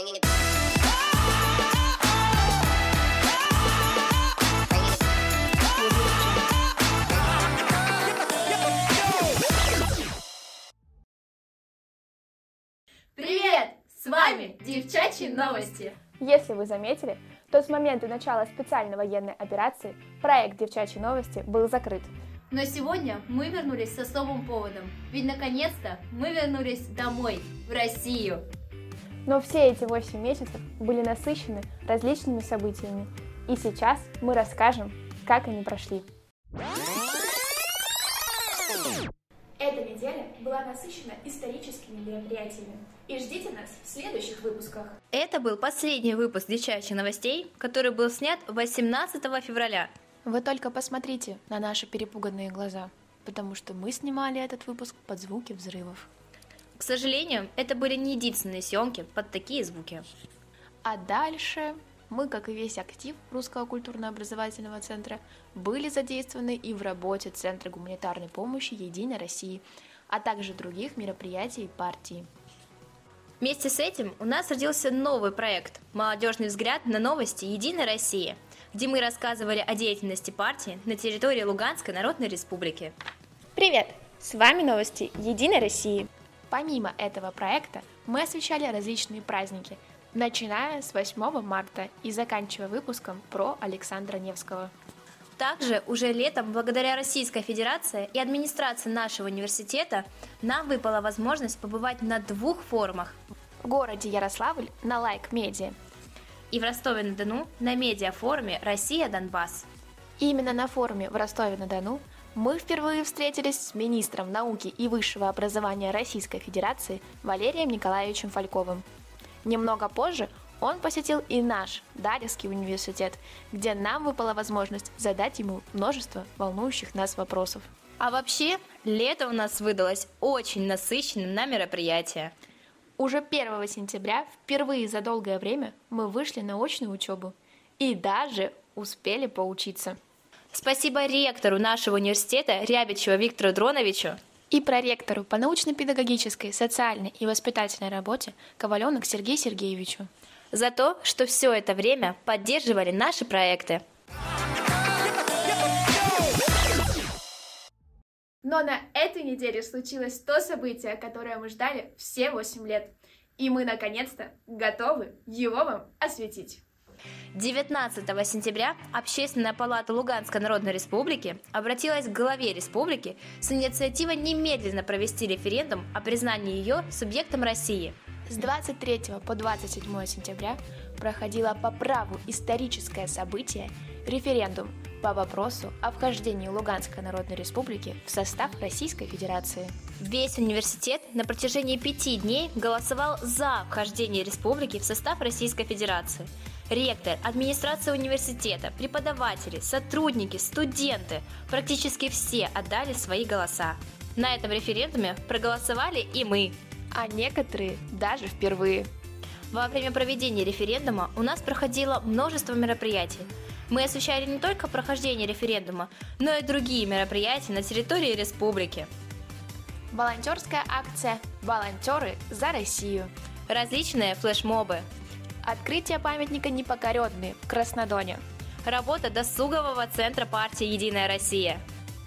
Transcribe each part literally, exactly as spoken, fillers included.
Привет! С вами Девчачьи новости! Если вы заметили, то с момента начала специальной военной операции проект «Девчачьи новости» был закрыт. Но сегодня мы вернулись с особым поводом, ведь наконец-то мы вернулись домой, в Россию. Но все эти восемь месяцев были насыщены различными событиями, и сейчас мы расскажем, как они прошли. Эта неделя была насыщена историческими мероприятиями. И ждите нас в следующих выпусках. Это был последний выпуск Девчачьих новостей, который был снят восемнадцатого февраля. Вы только посмотрите на наши перепуганные глаза, потому что мы снимали этот выпуск под звуки взрывов. К сожалению, это были не единственные съемки под такие звуки. А дальше мы, как и весь актив Русского культурно-образовательного центра, были задействованы и в работе Центра гуманитарной помощи «Единой России», а также других мероприятий партии. Вместе с этим у нас родился новый проект «Молодежный взгляд на новости Единой России», где мы рассказывали о деятельности партии на территории Луганской Народной Республики. Привет! С вами новости Единой России. Помимо этого проекта мы освещали различные праздники, начиная с восьмого марта и заканчивая выпуском про Александра Невского. Также уже летом, благодаря Российской Федерации и администрации нашего университета, нам выпала возможность побывать на двух форумах. В городе Ярославль на Лайк Медиа и в Ростове-на-Дону на медиафоруме «Россия-Донбасс». Именно на форуме в Ростове-на-Дону мы впервые встретились с министром науки и высшего образования Российской Федерации Валерием Николаевичем Фальковым. Немного позже он посетил и наш Дарьевский университет, где нам выпала возможность задать ему множество волнующих нас вопросов. А вообще, лето у нас выдалось очень насыщенным на мероприятия. Уже первого сентября, впервые за долгое время, мы вышли на очную учебу и даже успели поучиться. Спасибо ректору нашего университета Рябичеву Виктору Дроновичу и проректору по научно-педагогической, социальной и воспитательной работе Коваленок Сергею Сергеевичу за то, что все это время поддерживали наши проекты. Но на этой неделе случилось то событие, которое мы ждали все восемь лет. И мы, наконец-то, готовы его вам осветить. девятнадцатого сентября Общественная палата Луганской Народной Республики обратилась к главе республики с инициативой немедленно провести референдум о признании ее субъектом России. С двадцать третьего по двадцать седьмое сентября проходило по праву историческое событие референдум по вопросу о вхождении Луганской Народной Республики в состав Российской Федерации. Весь университет на протяжении пяти дней голосовал за вхождение республики в состав Российской Федерации. Ректор, администрация университета, преподаватели, сотрудники, студенты – практически все отдали свои голоса. На этом референдуме проголосовали и мы. А некоторые даже впервые. Во время проведения референдума у нас проходило множество мероприятий. Мы освещали не только прохождение референдума, но и другие мероприятия на территории республики. Волонтерская акция «Волонтеры за Россию», различные флешмобы, открытие памятника «Непокоренные» в Краснодоне, работа досугового центра партии «Единая Россия».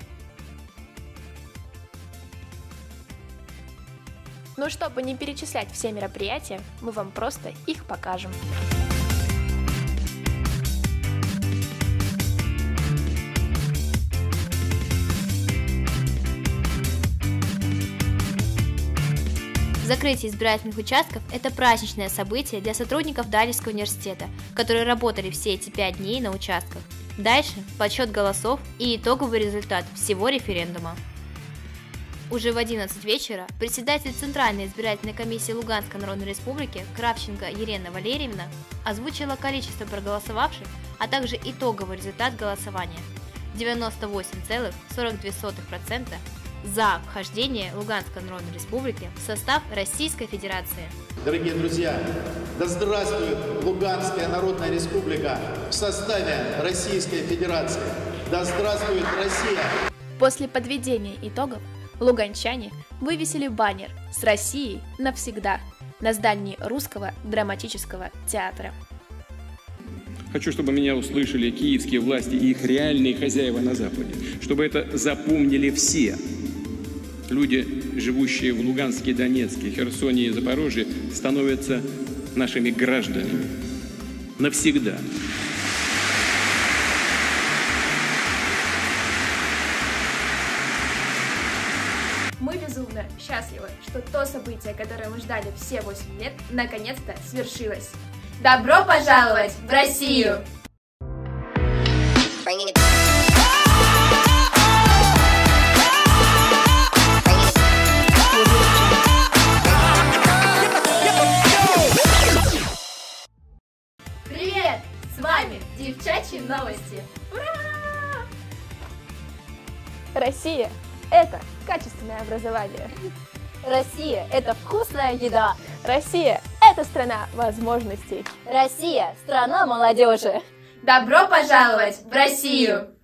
Но чтобы не перечислять все мероприятия, мы вам просто их покажем. Закрытие избирательных участков – это праздничное событие для сотрудников Дарьевского университета, которые работали все эти пять дней на участках. Дальше подсчет голосов и итоговый результат всего референдума. Уже в одиннадцать вечера председатель Центральной избирательной комиссии Луганской Народной Республики Кравченко Елена Валерьевна озвучила количество проголосовавших, а также итоговый результат голосования – девяносто восемь целых сорок две сотых процента за вхождение Луганской Народной Республики в состав Российской Федерации. Дорогие друзья, да здравствует Луганская Народная Республика в составе Российской Федерации! Да здравствует Россия! После подведения итогов луганчане вывесили баннер «С Россией навсегда». на здании Русского драматического театра. Хочу, чтобы меня услышали киевские власти и их реальные хозяева на Западе. Чтобы это запомнили все. Люди, живущие в Луганске, Донецке, Херсоне и Запорожье, становятся нашими гражданами. Навсегда. Мы безумно счастливы, что то событие, которое мы ждали все восемь лет, наконец-то свершилось. Добро пожаловать в Россию! Привет! С вами Девчачьи новости! Ура! Россия – это качественное образование. Россия – это вкусная еда. Россия – это страна возможностей. Россия – страна молодежи. Добро пожаловать в Россию!